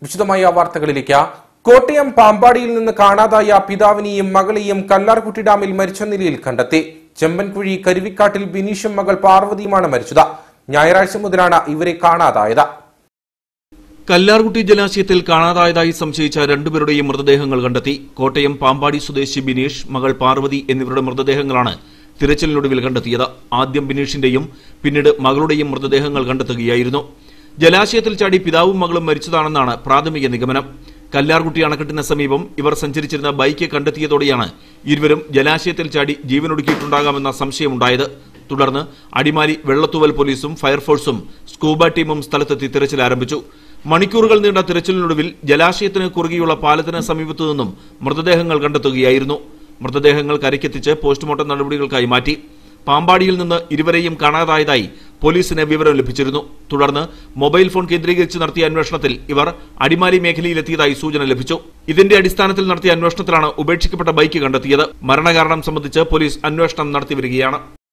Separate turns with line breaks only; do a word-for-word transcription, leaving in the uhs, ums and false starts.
വിശദമായ വാർത്തകളിലേക്ക്. കോട്ടയം പാമ്പാടിയിൽ നിന്ന് കാണാതായ പിതാവിനെയും മകളെയും കല്ലാർകുട്ടി ഡാമിൽ മരിച്ച നിലയിൽ കണ്ടെത്തി. ചെമ്പൻകുഴി കരുവിക്കാട്ടിൽ ബിനീഷും മകൾ പാർവതിയുമാണ് മരിച്ചത്. ഞായറാഴ്ച മുതലാണ് ഇവരെ കാണാതായത്.
കല്ലാർകുട്ടി ജലാശയത്തിൽ കാണാതായതായി സംശയിച്ച രണ്ടുപേരുടെയും മൃതദേഹങ്ങൾ കണ്ടെത്തി. കോട്ടയം പാമ്പാടി സ്വദേശി ബിനീഷ്, മകൾ പാർവതി എന്നിവരുടെ മൃതദേഹങ്ങളാണ് തിരച്ചിലിനൊടുവിൽ കണ്ടെത്തിയത്. ആദ്യം ബിനീഷിന്റെയും പിന്നീട് മകളുടെയും മൃതദേഹങ്ങൾ കണ്ടെത്തുകയായിരുന്നു. ജലാശയത്തിൽ ചാടി പിതാവും മകളും മരിച്ചതാണെന്നാണ് പ്രാഥമിക നിഗമനം. കല്ലാർകുട്ടി അണക്കെട്ടിന് സമീപം ഇവർ സഞ്ചരിച്ചിരുന്ന ബൈക്ക് കണ്ടെത്തിയതോടെയാണ് ഇരുവരും ജലാശയത്തിൽ ചാടി ജീവനൊടുക്കിയിട്ടുണ്ടാകാമെന്ന സംശയമുണ്ടായത്. തുടർന്ന് അടിമാലി വെള്ളത്തൂവൽ പോലീസും ഫയർഫോഴ്സും സ്കൂബ ടീമും സ്ഥലത്തെത്തി തിരച്ചിൽ ആരംഭിച്ചു. മണിക്കൂറുകൾ നീണ്ട തിരച്ചിലിനൊടുവിൽ ജലാശയത്തിന് കുറുകെയുള്ള പാലത്തിന് സമീപത്തു നിന്നും മൃതദേഹങ്ങൾ കണ്ടെത്തുകയായിരുന്നു. മൃതദേഹങ്ങൾ കരയ്ക്കെത്തിച്ച് പോസ്റ്റ്മോർട്ടം നടപടികൾക്കായി മാറ്റി. പാമ്പാടിയിൽ നിന്ന് ഇരുവരെയും കാണാതായതായി പോലീസിന് വിവരം ലഭിച്ചിരുന്നു. തുടർന്ന് മൊബൈൽ ഫോൺ കേന്ദ്രീകരിച്ച് നടത്തിയ അന്വേഷണത്തിൽ ഇവർ അടിമാലി മേഖലയിലെത്തിയതായി സൂചന ലഭിച്ചു. ഇതിന്റെ അടിസ്ഥാനത്തിൽ നടത്തിയ അന്വേഷണത്തിലാണ് ഉപേക്ഷിക്കപ്പെട്ട ബൈക്ക് കണ്ടെത്തിയത്. മരണകാരണം സംബന്ധിച്ച് പോലീസ് അന്വേഷണം നടത്തിവരികയാണ്.